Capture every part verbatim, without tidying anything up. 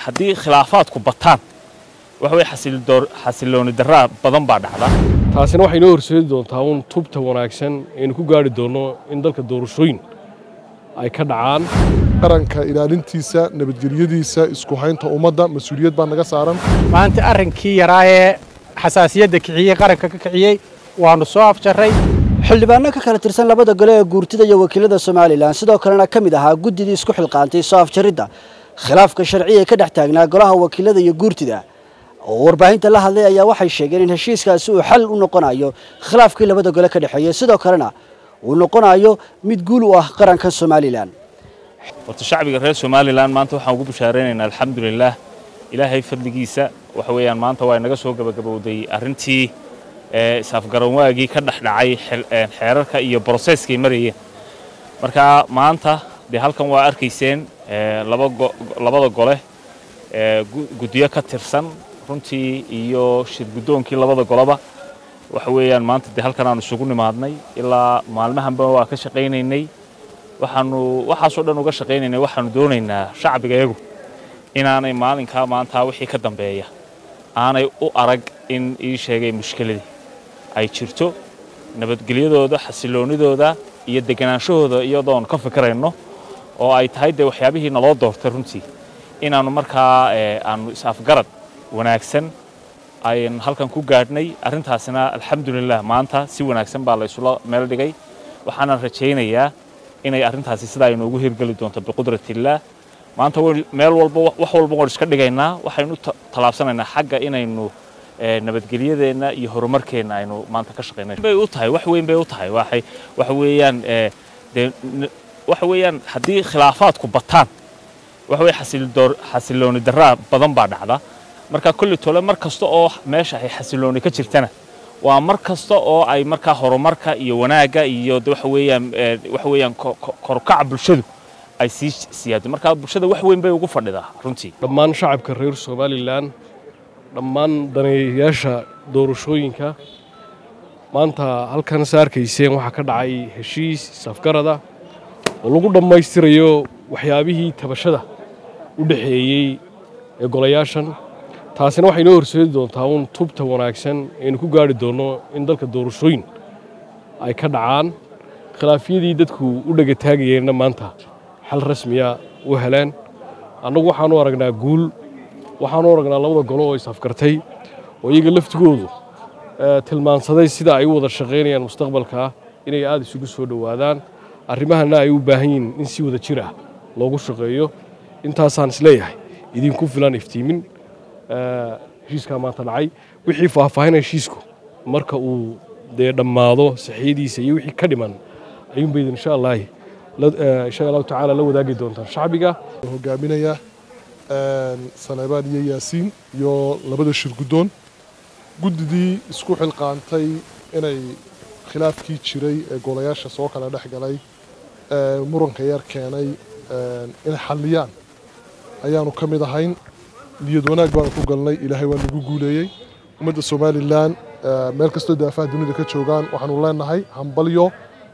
haddii khilaafaadku bataan wax way xasilooni darro badan baa dhacda taasina waxay noo horseedi doontaa un tubta wanaagsan ee ku gaari doono in dalka doorashooyin ay ka dhacaan qaranka ilaalintiisa nabadgelyadiisa isku haynta ummadda mas'uuliyad baa naga saaran maanta arrinkii yaraaye xasaasiyadda kiciyay qaranka ka kiciyay waanu soo afjarray xildhibaano ka kala tirsan labada gole ee guurtida iyo wakiilada Soomaaliland sidoo kalena kamid ahaa gudidii isku xilqaantay soo afjaridda khilaafka sharciga ka dhex taagnaa golaha wakiilada iyo guurtida oo warbaahinta la hadlay ayaa waxay sheegeen in heshiiskaasi uu xal u noqonayo khilaafkii labada gole ka dhaxeeyay sidoo kalena uu noqonayo mid guul u ah qaranka Soomaaliland horta shacbiga reer Soomaaliland maanta waxaan ugu bushaareynaa alxamdulillah ilaahay fadligiisa waxa weeyaan maanta waa inaga soo gabagabowday arrintii ee isafgaran waagii ka dhaxdhacay xeerarka iyo processkii marayeen marka maanta de halkan waa arkayseen laba labada gole ee gudiyo ka tirsan runtii iyo shir gudoonkii labada golaba waxa weeyaan maanta de halkan aanu isugu nimaadnay ilaa maalmahanba waa ka shaqeynaynay waxaanu waxaas oo dhan uga shaqeynaynay waxaanu doonaynaa shacbigeegu inaanay maalinka maanta wixii ka dambeeya aanay u arag in ii sheegay mushkiladii ay jirto nabadgelyadooda xasiloonidooda iyo deganaanshahooda iyadoon ka fikirayno oo ay tahay de waxyaabihii naloo doortay runtii inaanu markaa aanu isafgarad wanaagsan ayaan halkan ku gaadhnay arrintaasina alxamdulillah maanta si wanaagsan baa la isula meel dhigay waxaan rajaynayaa inay arrintaasi sida ay noogu hirgali doonto biqudratillah maanta meel walba wax walba oo iska dhigaynaa waxaynu talaabsanaynaa xagga inaynu nabadgelyadeena iyo horumarkeena aynu maanta ka shaqeynay bay u tahay wax weyn bay u tahay waxay wax weeyaan de wax weeyaan haddii khilaafaadku bataan wax way xasilooni darro badan baa dhacda marka kulli tole mar kasta oo meesha ay xasilooni ka jirtana waa mar kasta oo ay marka horumarka iyo wanaaga iyo wax weeyaan wax weeyaan korkac bulshadu ay si siyaado marka bulshada wax weyn bay ugu fadhidaa runtii dhammaan shacabka reer Soomaaliland dhammaan daneeyaasha doorashooyinka maanta halkan saarkayseen waxa ka dhacay heshiis safgarada oo lagu dhameystirayo waxyaabihii tabashada u dhaxeeyay ee golayaashan taasina waxay noo horseedi doontaa un tubta wanaagsan ee ku gaari doono in dalka doorashooyin ay ka dhacaan khilaafyadii dadku u dhaga taagayeenna maanta xal rasmi ah u heleen annagu waxaan u aragnaa guul waxaan u aragnaa labada golo oo isafgartay oo iyaga laftigoodu tilmaansaday sida ay u wada shaqeynayaan mustaqbalka inay aad isugu soo dhawaadaan arrimahana ay u baahan yihiin in si wada jir ah loogu shaqeeyo intaasaan isleeyahay idinku filan iftiimin heshiiska maanta dhacay wixii faahfaahin heshiisku marka uu de dhamaado saxiidiisa iyo wixii ka dhiman ayuun bay insha Allah insha Allah ta'ala la wadaagi doontaan shacbiga hogaaminaya Salebaan iyo Yaasiin iyo labada shir gudoon gudidii isku xilqaantay inay khilaafkii jiray ee golayaasha soo kala dhaxgalay muranka yar keenay in xaliyaan ayaanu kamid ahayn niyad wanaag baan ku galnay ilaahay waa nagu guuleeyay ummadda Soomaaliland meel kastoo daafaha dunida ka joogaan waxaanu leenahay hambalyo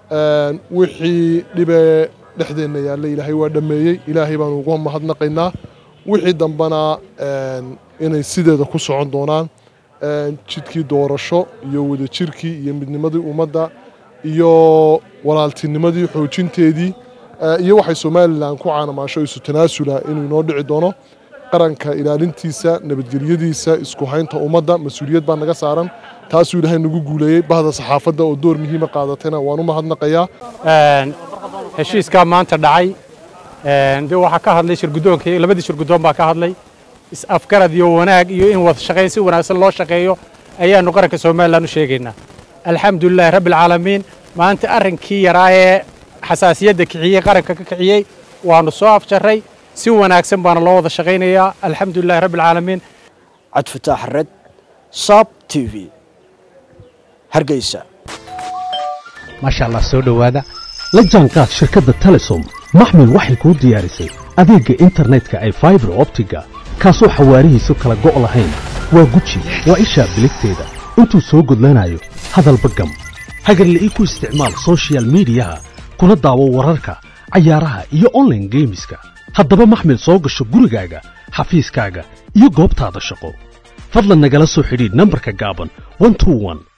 wixii dhibe dhexdeena yaallay ilaahay waa dhameeyay ilaahay baan ugu mahadnaqaynaa wixii dambana inay sideeda ku socon doonaan jidkii doorasho iyo wada jirkii iyo midnimadii ummadda iyo walaaltinimadii xoojinteedii iyo waxay Soomaaliland ku caanamaasho isu tanaasula inuu inoo dhici doono qaranka ilaalintiisa nabadgelyadiisa isku haynta ummadda mas'uuliyad baa naga saaran taas uu ilaahay nagu guuleeyay bahda saxaafadda oo door muhiim ah qaadatayna waan u mahadnaqayaa heshiiska maanta dhacay de waxa ka hadlay shir gudoonkii labadii shir gudoon baa ka hadlay is afgarad iyo wanaag iyo in wada shaqeyn si wanaagsan loo shaqeeyo ayaanu qaranka Soomaaliland u sheegaynaa alxamdulillah rabbil caalamiin maanta arrinkii yaraaye xasaasiyadda kiciyay qaranka ka kiciyay waanu soo afjarray si wanaagsan baana loo wada shaqeynayaa alxamdulillah rabbil caalamiin Cad Fataax Red Sab T V Hargeysa masha Allah soo dhawaada la jaanqaad shirkadda Telesom maxmil waxay ku diyaarisay adeegga internetka ay fiber optiga kaasoo xawaarihiisu kala go' lahayn waa guji waa isha biligteeda intuu soo gudlanayo hadalba gam hagarla ii ku isticmaal social media kuna daawo wararka cayaaraha iyo online gameska haddaba maxmil soo gasho gurigaaga xafiiskaaga iyo goobtaada shaqo fadlan nagala soo xidhiidh nambarka gaaban one two one